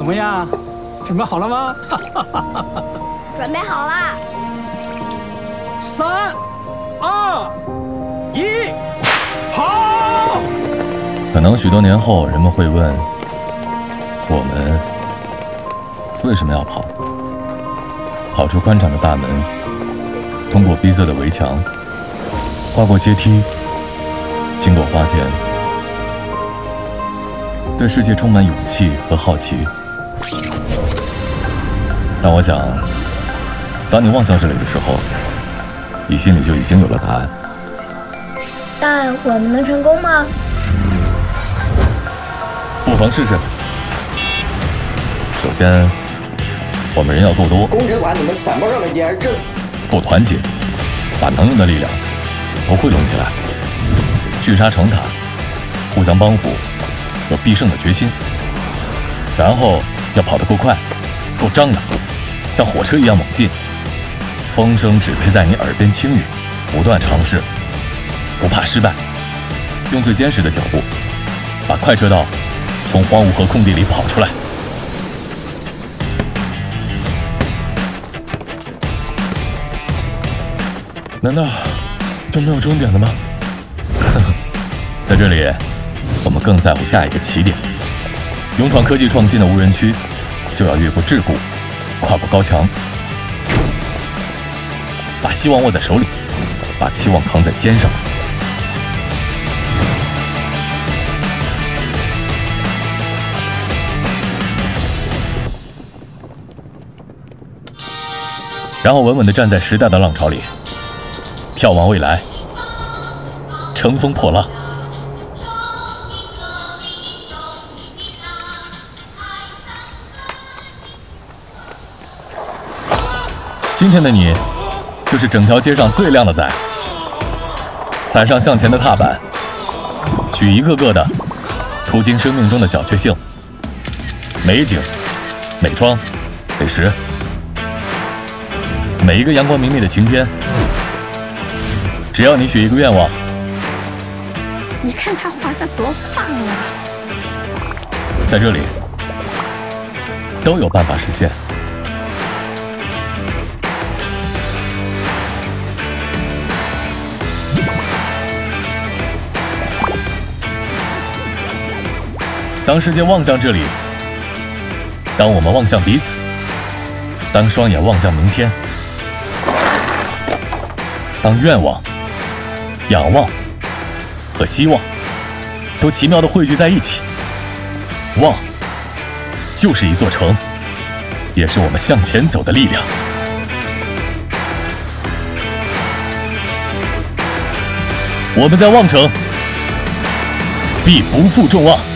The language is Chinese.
怎么样？准备好了吗？ 准备好了。 3、2、1，跑！ 可能许多年后，人们会问：我们为什么要跑？跑出宽敞的大门，通过逼仄的围墙，跨过阶梯，经过花田，对世界充满勇气和好奇。但我想，当你望向这里的时候，你心里就已经有了答案。 但我们能成功吗？ 不妨试试。首先，我们人要够多， 工程团，你们什么时候能接上这？ 够团结，把能用的力量都汇拢起来，聚沙成塔，互相帮扶，有必胜的决心。然后要跑得够快，够张扬，像火车一样猛进，风声只配在你耳边轻语，不断尝试，不怕失败，用最坚实的脚步，把快车道从荒芜和空地里跑出来。难道就没有终点了吗？在这里，我们更在乎下一个起点。勇闯科技创新的无人区，就要越过桎梏，跨过高墙，把希望握在手里，把期望扛在肩上。然后稳稳地站在时代的浪潮里，眺望未来，乘风破浪。今天的你，就是整条街上最靓的仔。踩上向前的踏板，举一个个的途经生命中的小确幸，美景、美妆、美食，每一个阳光明媚的晴天，只要你许一个愿望， 你看他画的多棒啊！ 在这里都有办法实现。当世界望向这里，当我们望向彼此，当双眼望向明天，当愿望、仰望和希望都奇妙地汇聚在一起，望就是一座城，也是我们向前走的力量。我们在望城，必不负众望。